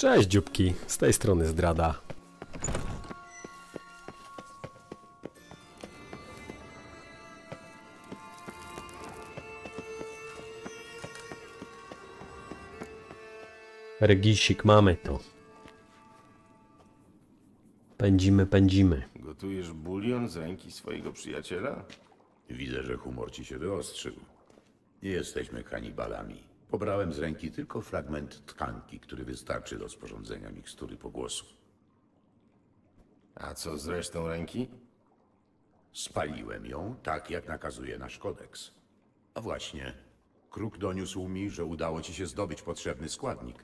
Cześć dzióbki, z tej strony Zdrada. Regisik, mamy to. Pędzimy. Gotujesz bulion z ręki swojego przyjaciela? Widzę, że humor ci się wyostrzył. Nie jesteśmy kanibalami. Pobrałem z ręki tylko fragment tkanki, który wystarczy do sporządzenia mikstury pogłosu. A co z resztą ręki? Spaliłem ją tak, jak nakazuje nasz kodeks. A właśnie, Kruk doniósł mi, że udało ci się zdobyć potrzebny składnik.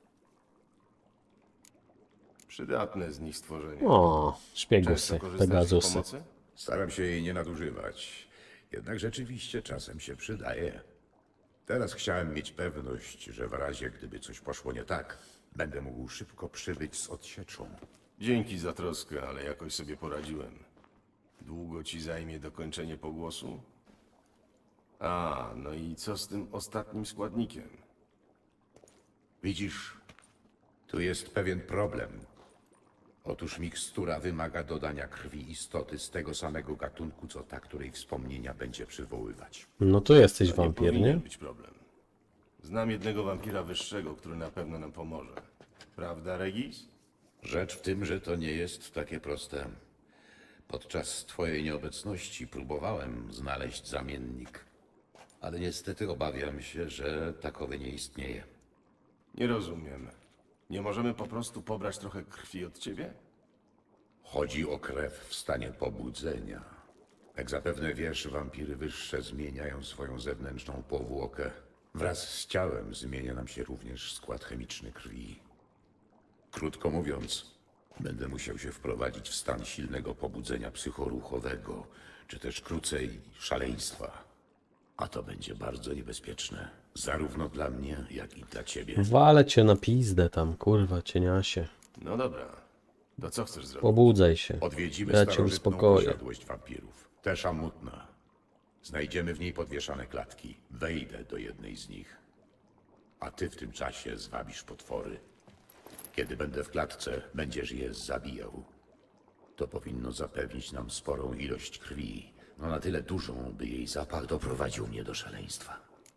Przydatne z nich stworzenie. O, Często szpiegusy, korzystasz z ich Pegasusy. pomocy? Staram się jej nie nadużywać. Jednak rzeczywiście czasem się przydaje. Teraz chciałem mieć pewność, że w razie gdyby coś poszło nie tak, będę mógł szybko przybyć z odsieczą. Dzięki za troskę, ale jakoś sobie poradziłem. Długo ci zajmie dokończenie pogłosu? A, no i co z tym ostatnim składnikiem? Widzisz, tu jest pewien problem. Otóż mikstura wymaga dodania krwi istoty z tego samego gatunku, co ta, której wspomnienia będzie przywoływać. No to jesteś Nie wampir, powinien nie? być problem. Znam jednego wampira wyższego, który na pewno nam pomoże. Prawda, Regis? Rzecz w tym, że to nie jest takie proste. Podczas twojej nieobecności próbowałem znaleźć zamiennik, ale niestety obawiam się, że takowy nie istnieje. Nie rozumiem. Nie możemy po prostu pobrać trochę krwi od ciebie? Chodzi o krew w stanie pobudzenia. Jak zapewne wiesz, wampiry wyższe zmieniają swoją zewnętrzną powłokę. Wraz z ciałem zmienia nam się również skład chemiczny krwi. Krótko mówiąc, będę musiał się wprowadzić w stan silnego pobudzenia psychoruchowego, czy też krócej szaleństwa. A to będzie bardzo niebezpieczne, zarówno dla mnie, jak i dla ciebie. Walę cię na pizdę tam, kurwa, cieniasie. No dobra. To co chcesz zrobić? Pobudzaj się. Odwiedzimy Ja cię starożytną uspokoję. posiadłość wampirów. Tesza Mutna. Znajdziemy w niej podwieszane klatki. Wejdę do jednej z nich. A ty w tym czasie zwabisz potwory. Kiedy będę w klatce, będziesz je zabijał. To powinno zapewnić nam sporą ilość krwi. No na tyle dużą, by jej zapach doprowadził mnie do szaleństwa.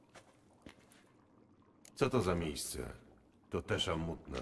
Co to za miejsce? To Tesza Mutna.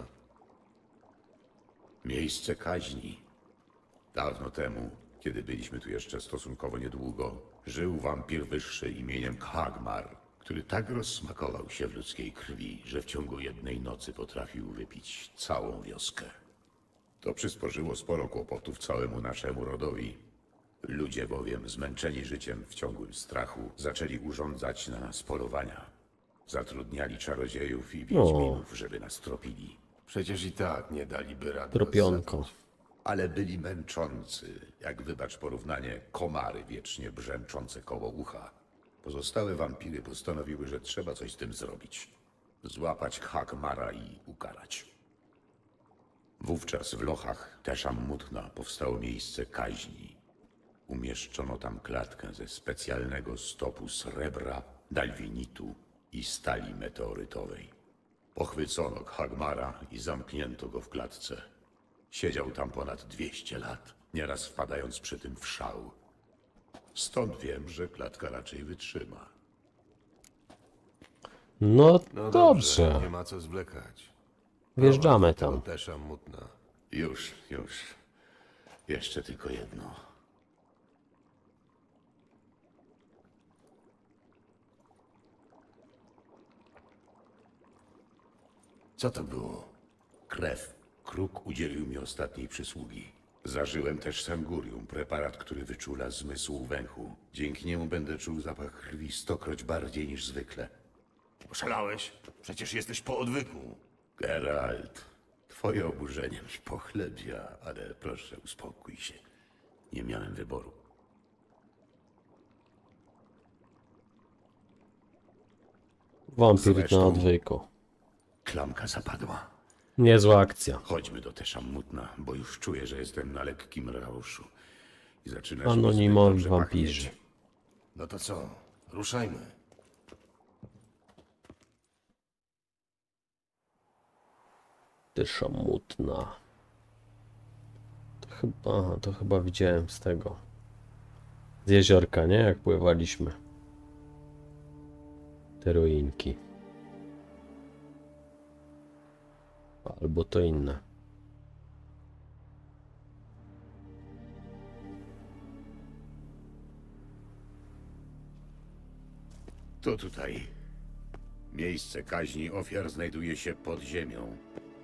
Miejsce kaźni. Dawno temu, kiedy byliśmy tu jeszcze stosunkowo niedługo, żył wampir wyższy imieniem Khagmar, który tak rozsmakował się w ludzkiej krwi, że w ciągu jednej nocy potrafił wypić całą wioskę. To przysporzyło sporo kłopotów całemu naszemu rodowi. Ludzie bowiem, zmęczeni życiem w ciągłym strachu, zaczęli urządzać na nas polowania. Zatrudniali czarodziejów i wiedźminów, żeby nas tropili. Przecież i tak nie daliby rady. Tropionko. nas zabić. Ale byli męczący, jak wybacz porównanie, komary wiecznie brzęczące koło ucha. Pozostałe wampiry postanowiły, że trzeba coś z tym zrobić. Złapać Khagmara i ukarać. Wówczas w lochach Tesza Mutna powstało miejsce kaźni. Umieszczono tam klatkę ze specjalnego stopu srebra, dalwinitu i stali meteorytowej. Pochwycono Khagmara i zamknięto go w klatce. Siedział tam ponad 200 lat, nieraz wpadając przy tym w szał. Stąd wiem, że klatka raczej wytrzyma. No No dobrze, nie ma co zwlekać. wjeżdżamy To tam. Tesza Mutna. Już. Jeszcze tylko jedno. Co to było? Krew. Kruk udzielił mi ostatniej przysługi. Zażyłem też sangurium, preparat, który wyczula zmysł węchu. Dzięki niemu będę czuł zapach krwi 100-kroć bardziej niż zwykle. Oszalałeś? Przecież jesteś po odwyku. Geralt, twoje oburzenie mi pochlebia, ale proszę, uspokój się. Nie miałem wyboru. Wampir na Zresztą- odwyku. Klamka zapadła. Niezła akcja. Chodźmy do Tesza Mutna, bo już czuję, że jestem na lekkim rauszu. I zaczyna się mi Anonimowi zbyt dobrze wampirzy. pachnieć. No to co? Ruszajmy. Dysza mutna. To chyba widziałem z tego. Z jeziorka, nie? Jak pływaliśmy. Te ruinki. Albo to inne. To tutaj. Miejsce kaźni ofiar znajduje się pod ziemią.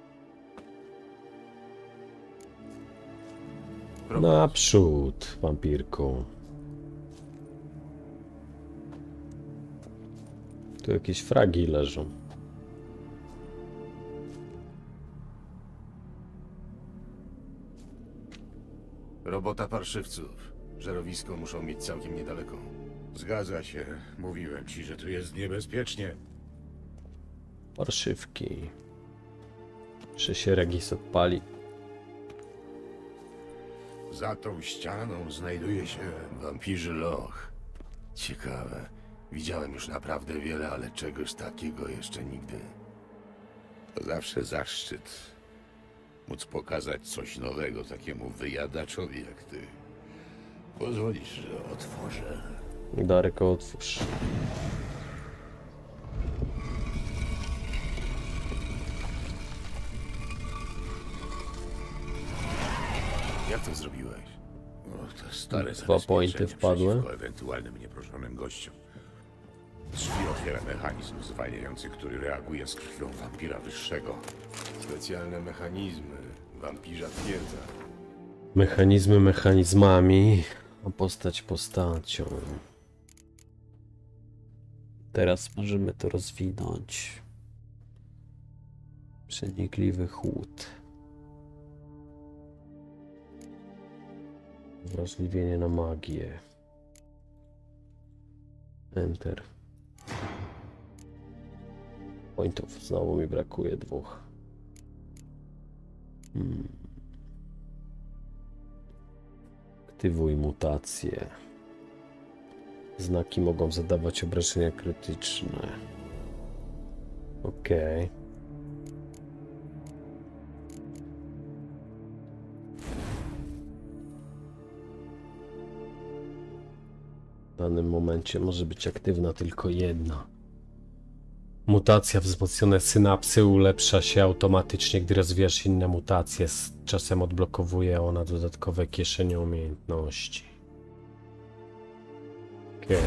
Naprzód, wampirku. Tu jakieś fragi leżą. Robota parszywców. Żerowisko muszą mieć całkiem niedaleko. Zgadza się. Mówiłem ci, że tu jest niebezpiecznie. Parszywki. Czy się Regis odpali? Za tą ścianą znajduje się... Wampirzy loch. Ciekawe. Widziałem już naprawdę wiele, ale czegoś takiego jeszcze nigdy. To zawsze zaszczyt. Móc pokazać coś nowego takiemu wyjadaczowi jak ty. Pozwolisz, że otworzę. Darek, otwórz. Jak to zrobiłeś? O, to stare Dwa pointy zabezpieczenie wpadły. przeciwko ewentualnym nieproszonym gościom. Drzwi otwiera mechanizm zwalniający, który reaguje z krwią wampira wyższego. Specjalne mechanizmy. Wampirza twierdza. Mechanizmy mechanizmami, a postać postacią. Teraz możemy to rozwinąć. Przenikliwy chłód. Wrażliwienie na magię. Enter. Pointów. Znowu mi brakuje 2. Aktywuj mutacje. Znaki mogą zadawać obrażenia krytyczne. Okej. W danym momencie może być aktywna tylko jedna. Mutacja wzmocnione synapsy ulepsza się automatycznie, gdy rozwijasz inne mutacje. Z czasem odblokowuje ona dodatkowe kieszenie umiejętności. Okej.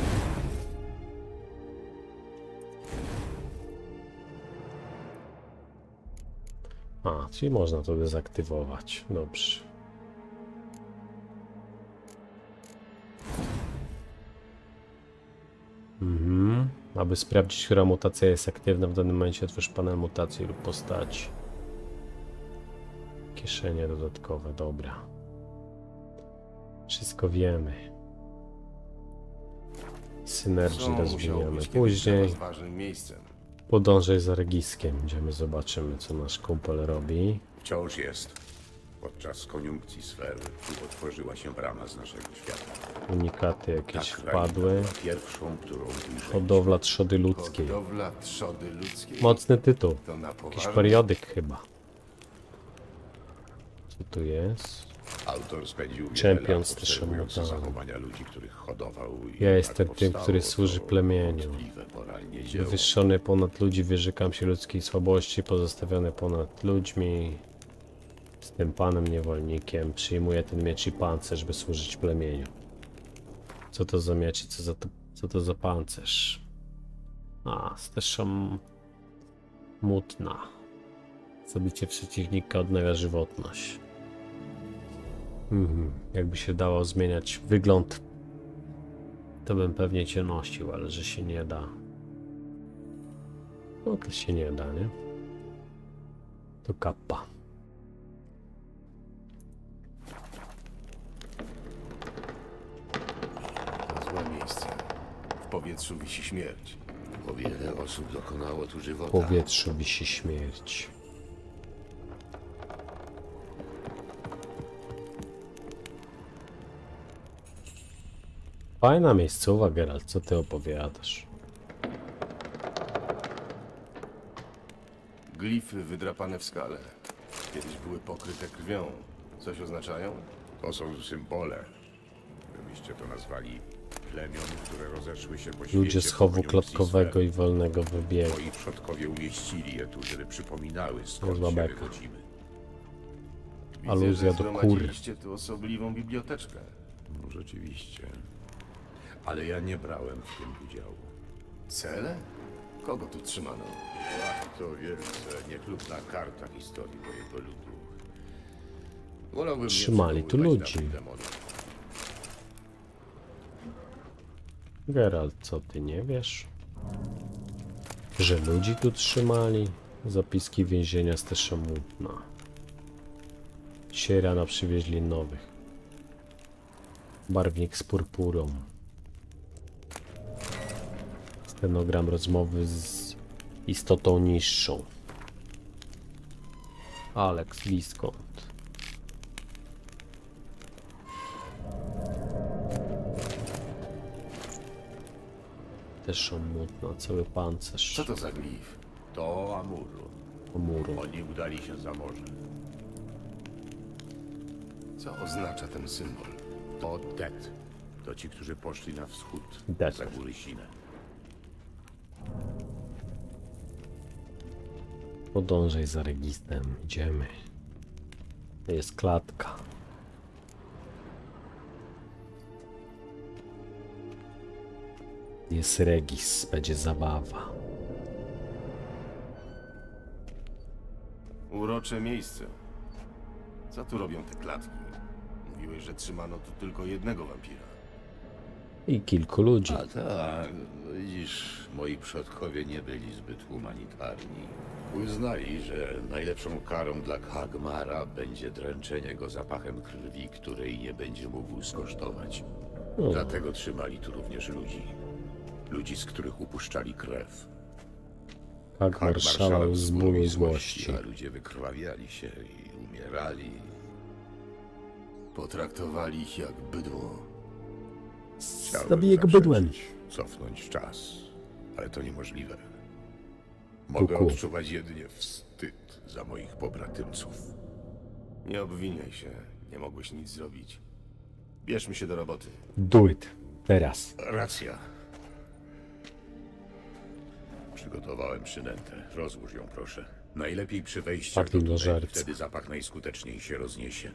A, czyli można to dezaktywować. Dobrze. Aby sprawdzić, która mutacja jest aktywna w danym momencie, otwórz panel mutacji lub postaci. Kieszenie dodatkowe, dobra. Wszystko wiemy. Synergii rozwiniemy później. Ważnym miejscem. Podążaj za Regiskiem. Idziemy, zobaczymy, co nasz kumpel robi. Wciąż jest. Podczas koniunkcji sfer otworzyła się brama z naszego świata. Unikaty jakieś Ta kraina wpadły. była pierwszą, którą ujrzeliśmy. Hodowla trzody ludzkiej. Hodowla trzody ludzkiej. Mocny tytuł. To na Jakiś poważnie. periodyk chyba. Co tu jest? Autor spędził wiele Czempion lat z obserwując Tyszemotanem. zachowania ludzi, których hodował. I Ja jak jestem tym, powstało który to służy plemieniu. wątpliwe moralnie dzieło. Wywyższony ponad ludzi, wyrzekam się ludzkiej słabości, pozostawiony ponad ludźmi. Jestem panem niewolnikiem, przyjmuję ten miecz i pancerz, by służyć plemieniu. Co to za miecz i co to za pancerz? A, steszą mutna. Zabicie przeciwnika odnawia żywotność. Jakby się dało zmieniać wygląd, to bym pewnie cię nosił, ale że się nie da. No to się nie da, nie? To kappa. To złe miejsce. W powietrzu wisi śmierć. Bo wiele osób dokonało tu W żywota. powietrzu wisi śmierć. Fajna miejscowa, Geralt, co ty opowiadasz? Glify wydrapane w skale. kiedyś były pokryte krwią. Coś oznaczają? To są symbole. Gdybyście to nazwali plemion, które rozeszły się po świecie. Ludzie z chowu pogonią klotkowego Sisfer. i wolnego wybiegu. Moi przodkowie umieścili je tu, żeby przypominały, skąd Niezła się beka. wychodzimy. Widzę, Aluzja że do kur. zgromadziliście tu osobliwą biblioteczkę. No, rzeczywiście. Ale ja nie brałem w tym udziału. Cele? Kogo tu trzymano? Ach, to wielce niechlubna karta historii mojego ludu. Wolałbym nie Trzymali tu przywoływać ludzi. dawnych demonów. Geralt, co ty nie wiesz? Że ludzi tu trzymali? Zapiski więzienia z Teszamutna. Dzisiaj rano przywieźli nowych. Barwnik z purpurą. Stenogram rozmowy z istotą niższą. Alex Viscount. Teszamutna, cały pancerz. Co to za glif? To Amuru. Muru. Oni udali się za morze. Co oznacza ten symbol? To Det. To ci, którzy poszli na wschód. Det. Za góry Sinę. Podążaj za registrem, idziemy. To jest klatka. Jest regis, będzie zabawa. Urocze miejsce. Co tu robią te klatki? Mówiłeś, że trzymano tu tylko jednego wampira. I kilku ludzi. A tak, widzisz, moi przodkowie nie byli zbyt humanitarni. Uznali, że najlepszą karą dla Khagmara będzie dręczenie go zapachem krwi, której nie będzie mógł skosztować. Dlatego trzymali tu również ludzi. Ludzi, z których upuszczali krew. Jak marszalał z bólu i złości. a ludzie wykrwawiali się i umierali. Potraktowali ich jak bydło. Chciałbym Zabiję go bydłem. zaprzeczyć, cofnąć czas, ale to niemożliwe. Mogę Kuku. odczuwać jedynie wstyd za moich pobratymców. Nie obwiniaj się. Nie mogłeś nic zrobić. Bierzmy się do roboty. Do it. Teraz. Racja. Przygotowałem przynętę. Rozłóż ją, proszę. Najlepiej przy wejściach do Pachnie do tuneli, żarcia. wtedy zapach najskuteczniej się rozniesie.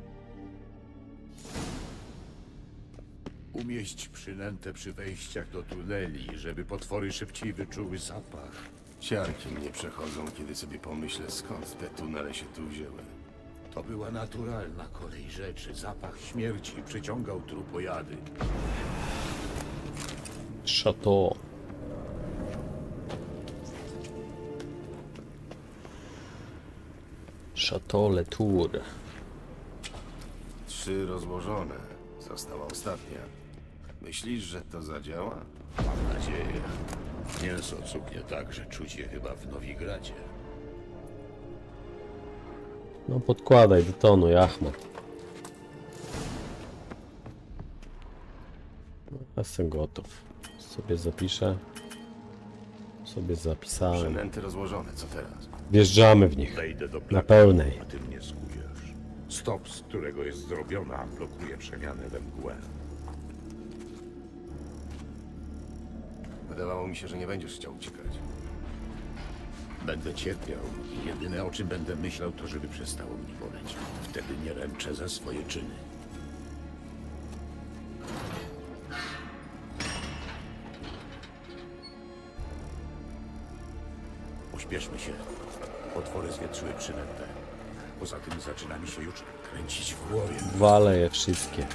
Umieść przynętę przy wejściach do tuneli, żeby potwory szybciej wyczuły zapach. Ciarki mnie przechodzą, kiedy sobie pomyślę, skąd te tunele się tu wzięły. To była naturalna kolej rzeczy. Zapach śmierci przyciągał trupojady. Chateau. Chateau Letour. 3 rozłożone. Została ostatnia. Myślisz, że to zadziała? Mam nadzieję. Mięso cuknie tak, że czuć je chyba w Nowigradzie. No podkładaj, detonuj, Ahmad. Jestem gotów. Sobie zapiszę. Sobie zapisałem. Przynęty rozłożone. Co teraz? Wjeżdżamy w nich. Wejdę do Na planu, pełnej. a ty mnie skujesz. Stop, z którego jest zrobiona, blokuje przemianę we mgłę. Wydawało mi się, że nie będziesz chciał uciekać. Będę cierpiał i jedyne o czym będę myślał to, żeby przestało mi boleć. Wtedy nie ręczę za swoje czyny. Pośpieszmy się. Potwory zwietrzyły przynętę. Poza tym zaczyna mi się już kręcić w głowie. Walę je wszystkie.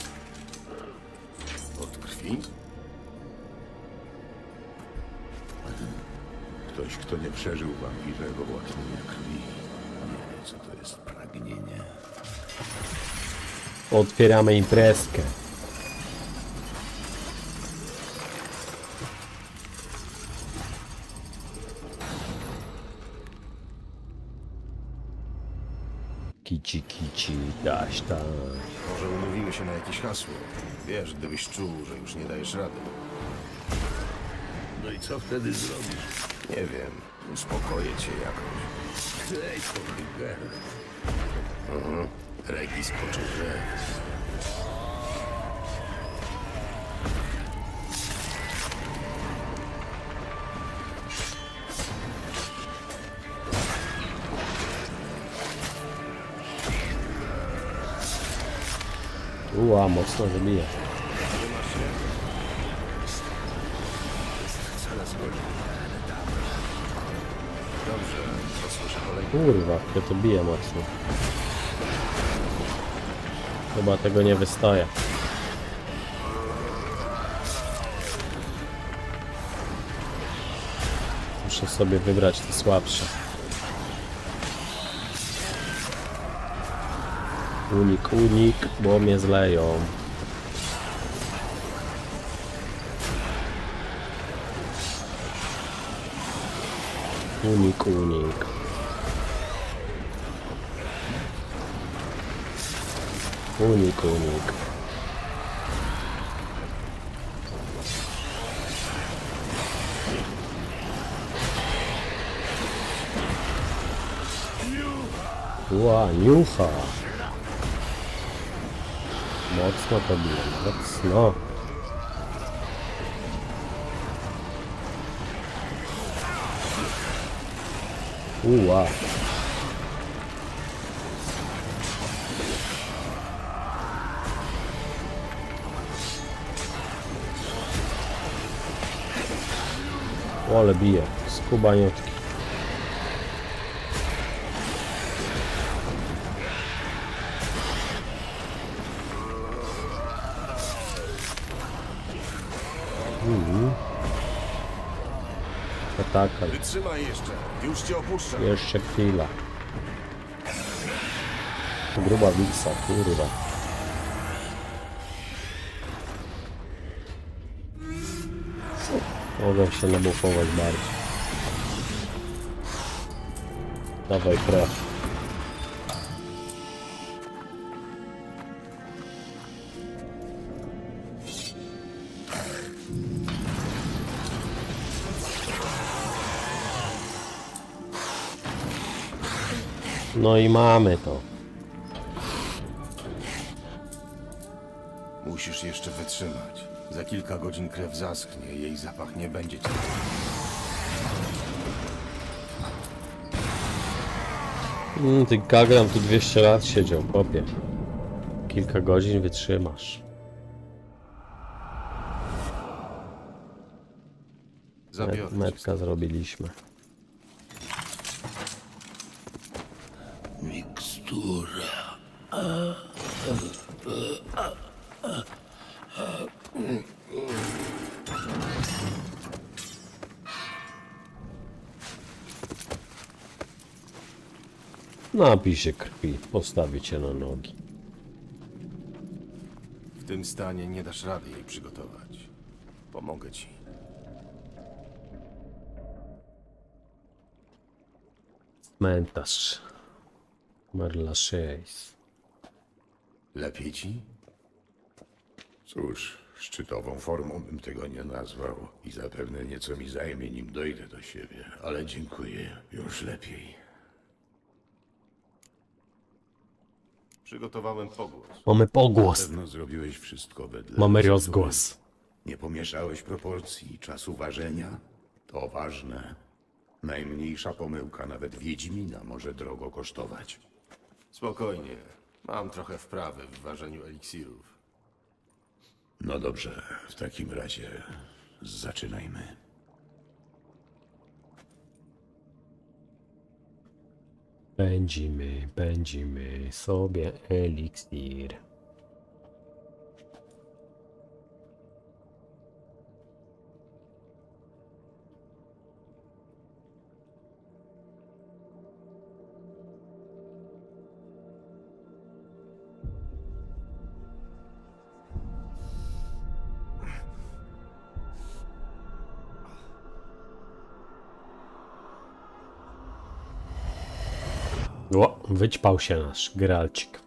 Od krwi? Ktoś, kto nie przeżył wampirego łaknienia krwi, nie wie, co to jest pragnienie. Otwieramy imprezkę. Kici, daś tam. Może umówimy się na jakieś hasło. Wiesz, gdybyś czuł, że już nie dajesz rady. No i co wtedy zrobisz? Nie wiem. Uspokoję cię jakoś. Ej, to Geralt. Regis poczuł krew. Ua, mocno wybija. Dobrze, posłyszę kolejny. Kurwa, kto to bije mocno. Chyba tego nie wystaje. Muszę sobie wybrać te słabsze. Unik, unik, bo mnie zleją. Unik, unik. Unik, unik. Ła, niucha. Mocno to bije, mocno. Ua. Ale bije, skubaniutki. Ataka. Wytrzymaj jeszcze, już cię opuszczę. Jeszcze chwila. Gruba wiksa, kurwa. Mogę się nabufować bardziej. Dawaj krew. No i mamy to. Musisz jeszcze wytrzymać. Za kilka godzin krew zaschnie, jej zapach nie będzie cię. Ty Kagram tu 200 lat siedział, popie. Kilka godzin wytrzymasz. Zabiorę cię. Metka zrobiliśmy. Mikstura. Napij się krwi, postawię cię na nogi. W tym stanie nie dasz rady jej przygotować. Pomogę ci. Cmentarz. Merla 6. Lepiej ci? Cóż, szczytową formą bym tego nie nazwał i zapewne nieco mi zajmie, nim dojdę do siebie, ale dziękuję, już lepiej. Przygotowałem pogłos. Mamy Na pogłos. pewno zrobiłeś wszystko wedle Mamy procedury. rozgłos. Nie pomieszałeś proporcji, czasu ważenia? To ważne. Najmniejsza pomyłka nawet Wiedźmina może drogo kosztować. Spokojnie. Mam trochę wprawy w ważeniu eliksirów. No dobrze, w takim razie zaczynajmy. Pędzimy sobie eliksir. O, wyćpał się nasz Geralcik.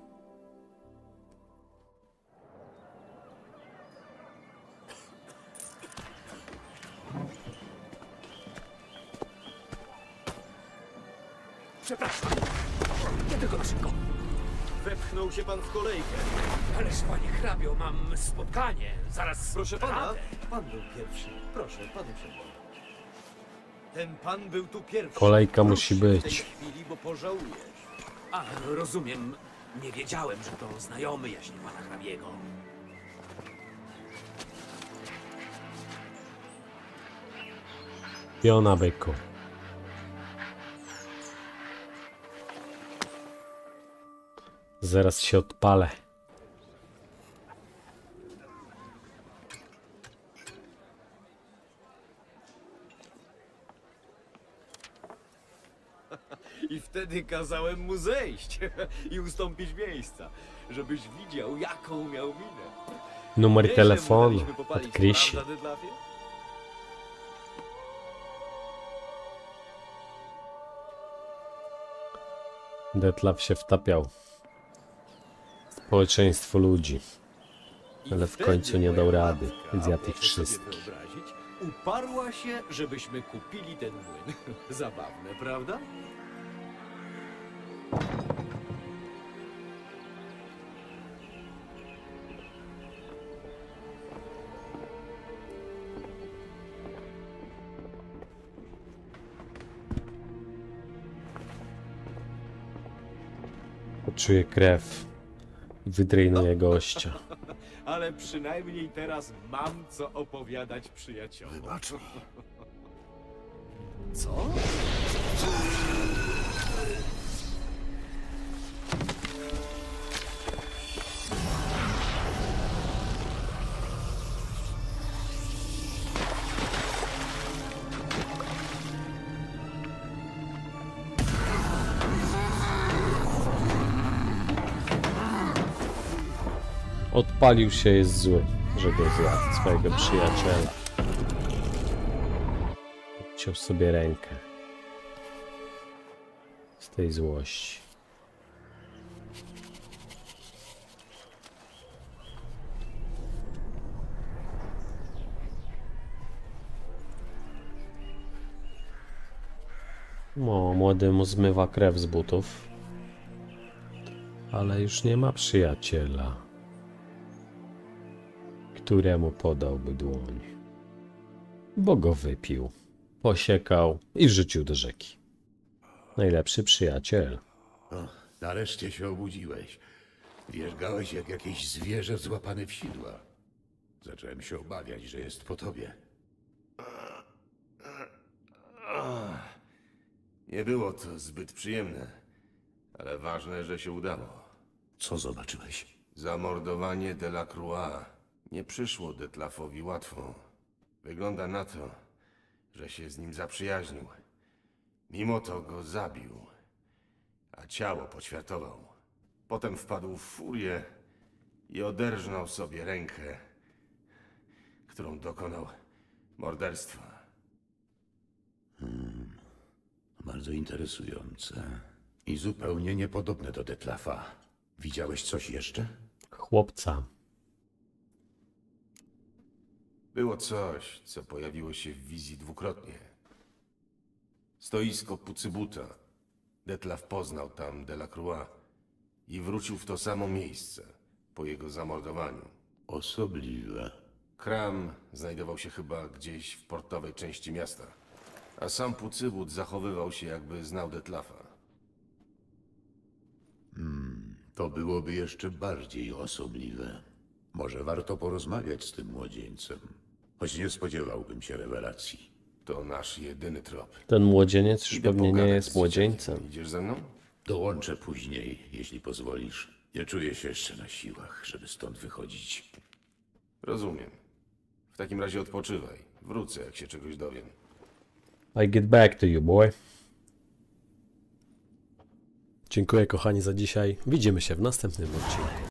Przepraszam. Nie tylko na szybko. wepchnął się pan w kolejkę. Ależ panie hrabio, mam spotkanie. Zaraz. Proszę pana, radę. pan był pierwszy. Proszę, pan uprzejmie. Ten pan był tu pierwszy. Kolejka Wróć musi w tej być. chwili, bo pożałujesz. A, rozumiem. Nie wiedziałem, że to znajomy jaśnie pana hrabiego. Piona byku. Zaraz się odpalę. I wtedy kazałem mu zejść i ustąpić miejsca, żebyś widział, jaką miał minę. Numer Wiesz, że telefonu mu daliśmy popalić, od Krysi. prawda, Detlafie? Detlaf się wtapiał. Społeczeństwo ludzi. I Ale w wtedy końcu nie dał moja rady. matka, Zjadł ich proszę sobie wszystkich. wyobrazić, uparła się, żebyśmy kupili ten młyn. Zabawne, prawda? Poczuję krew. I wydrejnuję gościa. Ale przynajmniej teraz mam co opowiadać przyjaciołom. Wybacz mi. Co? Odpalił się, jest zły, że go zjadł, swojego przyjaciela. Odciął sobie rękę. Z tej złości. No, młodemu zmywa krew z butów. Ale już nie ma przyjaciela, któremu podałby dłoń. Bo go wypił, posiekał i wrzucił do rzeki. Najlepszy przyjaciel. O, nareszcie się obudziłeś. Wierzgałeś jak jakieś zwierzę złapane w sidła. Zacząłem się obawiać, że jest po tobie. Nie było to zbyt przyjemne, ale ważne, że się udało. Co zobaczyłeś? Zamordowanie Delacroix nie przyszło Detlafowi łatwo. Wygląda na to, że się z nim zaprzyjaźnił. Mimo to go zabił, a ciało poćwiartował. Potem wpadł w furię i oderżnął sobie rękę, którą dokonał morderstwa. Bardzo interesujące. I zupełnie niepodobne do Detlafa. Widziałeś coś jeszcze? Chłopca. Było coś, co pojawiło się w wizji dwukrotnie. Stoisko Pucybuta. Detlaf poznał tam Delacroix i wrócił w to samo miejsce po jego zamordowaniu. Osobliwe. Kram znajdował się chyba gdzieś w portowej części miasta, a sam Pucybut zachowywał się, jakby znał Detlafa. To byłoby jeszcze bardziej osobliwe. Może warto porozmawiać z tym młodzieńcem. Choć nie spodziewałbym się rewelacji. To nasz jedyny trop. Ten młodzieniec już Idę pewnie nie pogadać jest z młodzieńcem. dzieciakiem. Idziesz ze mną? Dołączę później, jeśli pozwolisz. Nie czuję się jeszcze na siłach, żeby stąd wychodzić. Rozumiem. W takim razie odpoczywaj. Wrócę, jak się czegoś dowiem. I get back to you, boy. Dziękuję kochani za dzisiaj. Widzimy się w następnym odcinku.